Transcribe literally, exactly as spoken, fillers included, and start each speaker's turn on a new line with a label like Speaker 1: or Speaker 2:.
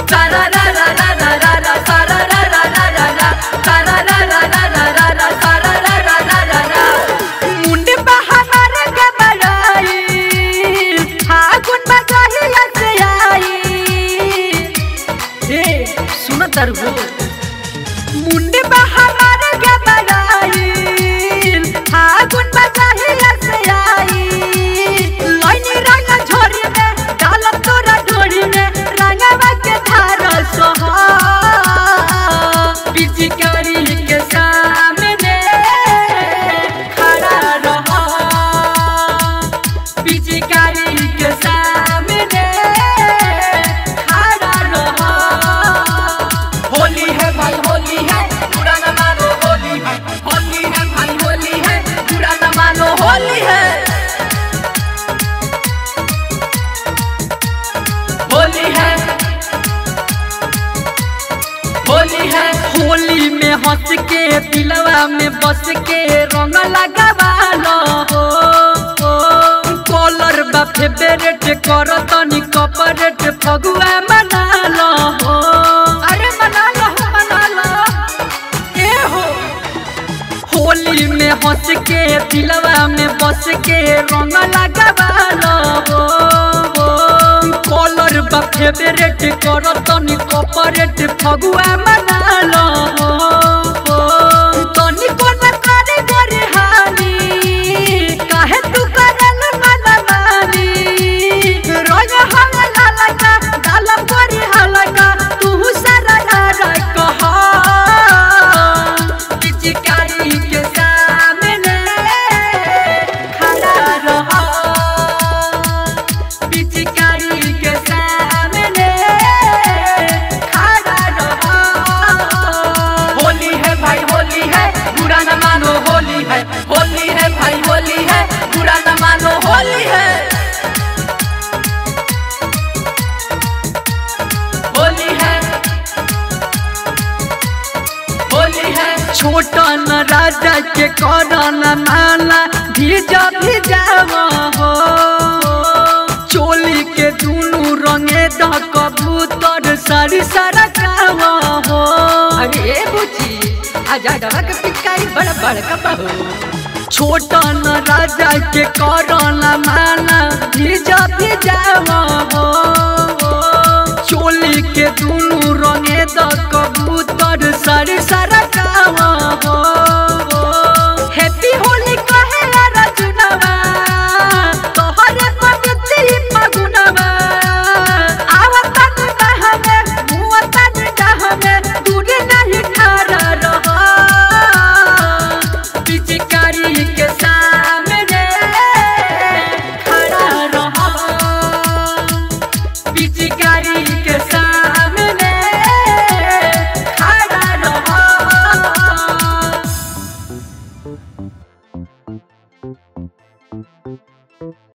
Speaker 1: सारा रा रा रा रा रा रा सारा रा रा रा रा रा सारा रा रा रा रा रा रा सारा रा रा रा रा रा मुंडे बहार के बड़ाई फागुन बजाहिया से आई ए सुन तरबो मुंडे बहार के बड़ाई फागुन बजाहिया से आई लाइनी रंग झोरी में डाल तोरा ढोरी में रंगवा के धार सोहा पिचकारी के सामने खड़ा रहा पिचकारी के सामने खड़ा रहा होली है भाई होली है बुरा न मानो होली है होली है भाई होली है बुरा न मानो होली है होली है होली है होली में हंस के दिलवा में बस के रंग लगावा लो कलर बा फेवरेट कर तनी कपरेट फगुआ मना लो अरे मना लो मना लो ए हो होली में हंस के दिलवा में बस के रंग लगावा लो कलर बा फेवरेट कर तनी कपरेट फगुआ मना लो तनी कोन करे करे हानी काहे तू करल मना मानी रोज हम लालका डालम करे हलका तू सारा नारा कहा पिचकारी के सामने खड़ा रहा पिचकारी के सामने खड़ा रहा होली है भाई होली है बुरा न मानो होली है होली है भाई होली है बुरा न मानो होली है होली है होली है छोटा न राजा के करन माला भीजा भीजावा हो चोली के दुनू रंगे द कबूतर सारी सारा कावा हो अरे बुची आजा डबा के पिचकारी बड़ बड़ कबहू छोटा न राजा के करन माला भीजा भीजावा हो चोली के दुनू रंगे द कबूतर सारी सारा कावा हो हैप्पी होली कहे रजुनवा तोहरे पवित्र फगुनवा आवतन बहमे मुवतन जहमे दूर नहीं खड़ा रहा पिचकारी के सामने खड़ा रहा पिचकारी के